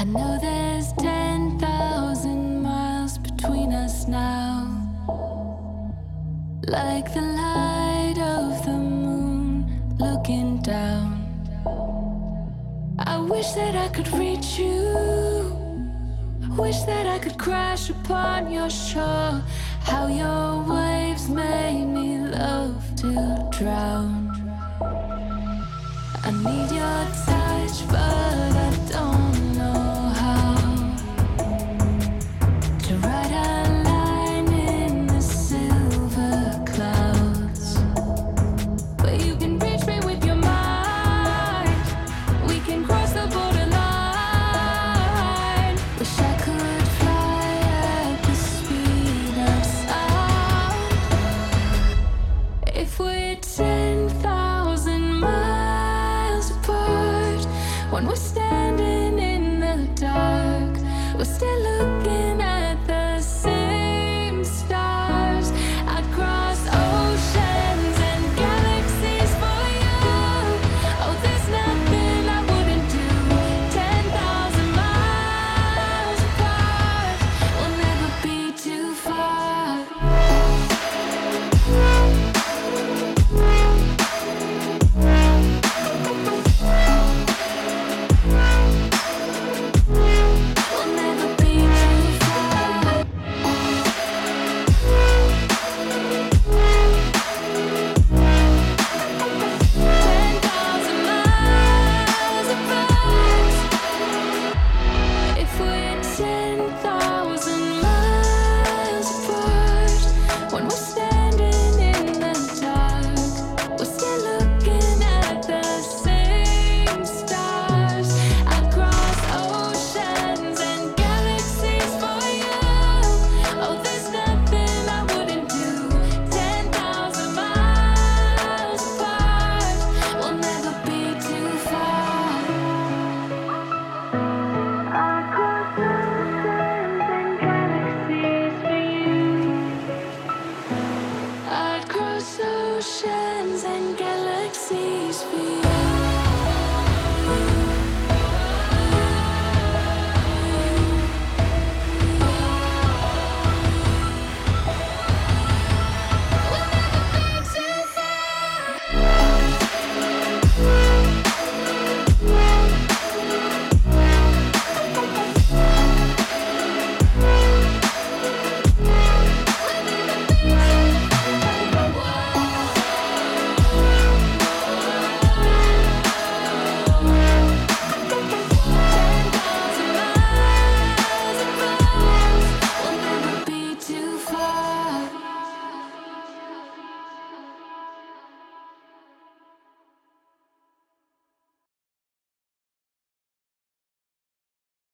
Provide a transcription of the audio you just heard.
know there's 10,000 miles between us now, like the light of the moon looking down. I wish that I could reach you, wish that I could crash upon your shore. How your waves made me love to drown. I need your touch, but I don't know how to write a line in the silver clouds. But you can reach me with your mind, we can cross the borderline. Wish I could fly at the speed of sound. If we're 10,000 miles apart, when we're standing